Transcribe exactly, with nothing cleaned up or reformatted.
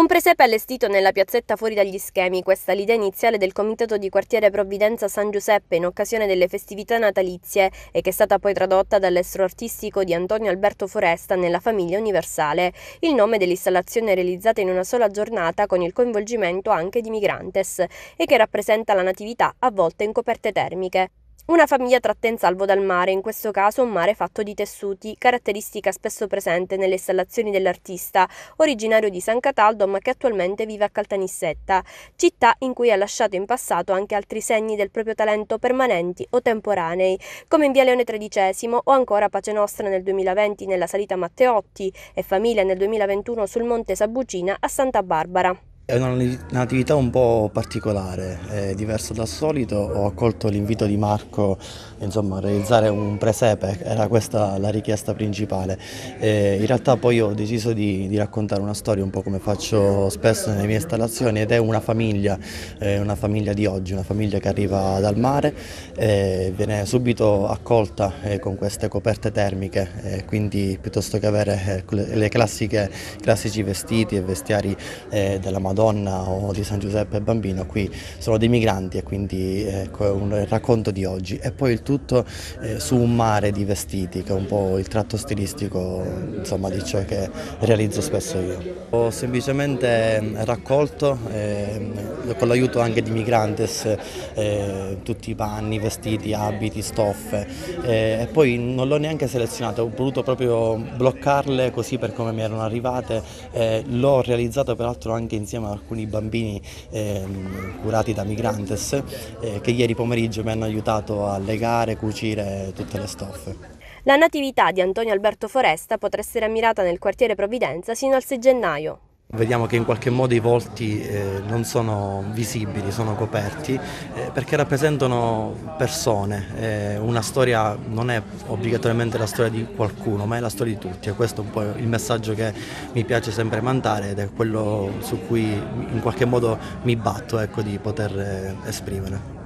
Un presepe allestito nella piazzetta fuori dagli schemi, questa l'idea iniziale del Comitato di Quartiere Provvidenza San Giuseppe in occasione delle festività natalizie e che è stata poi tradotta dall'estro artistico di Antonio Alberto Foresta nella Famiglia Universale, il nome dell'installazione realizzata in una sola giornata con il coinvolgimento anche di migrantes e che rappresenta la natività avvolta in coperte termiche. Una famiglia tratta in salvo dal mare, in questo caso un mare fatto di tessuti, caratteristica spesso presente nelle installazioni dell'artista, originario di San Cataldo ma che attualmente vive a Caltanissetta, città in cui ha lasciato in passato anche altri segni del proprio talento permanenti o temporanei, come in via Leone tredicesimo o ancora Pace Nostra nel duemilaventi nella salita Matteotti e Famiglia nel duemilaventuno sul Monte Sabucina a Santa Barbara. È una natività un po' particolare, è diversa dal solito. Ho accolto l'invito di Marco, insomma, a realizzare un presepe, era questa la richiesta principale. E in realtà poi ho deciso di, di raccontare una storia un po' come faccio spesso nelle mie installazioni, ed è una famiglia, eh, una famiglia di oggi, una famiglia che arriva dal mare, eh, viene subito accolta eh, con queste coperte termiche, eh, quindi piuttosto che avere eh, le classiche, classici vestiti e vestiari eh, della Madonna o di San Giuseppe Bambino, qui sono dei migranti e quindi ecco, è un racconto di oggi, e poi il tutto eh, su un mare di vestiti, che è un po' il tratto stilistico, insomma, di ciò che realizzo spesso io. Ho semplicemente raccolto eh, con l'aiuto anche di migrantes eh, tutti i panni, vestiti, abiti, stoffe, eh, e poi non l'ho neanche selezionato, ho voluto proprio bloccarle così per come mi erano arrivate. Eh, l'ho realizzato peraltro anche insieme a alcuni bambini eh, curati da migrantes eh, che ieri pomeriggio mi hanno aiutato a legare e cucire tutte le stoffe. La natività di Antonio Alberto Foresta potrà essere ammirata nel quartiere Provvidenza sino al sei gennaio. Vediamo che in qualche modo i volti eh, non sono visibili, sono coperti, eh, perché rappresentano persone. Eh, una storia non è obbligatoriamente la storia di qualcuno, ma è la storia di tutti, e questo è un po' il messaggio che mi piace sempre mandare, ed è quello su cui in qualche modo mi batto, ecco, di poter eh, esprimere.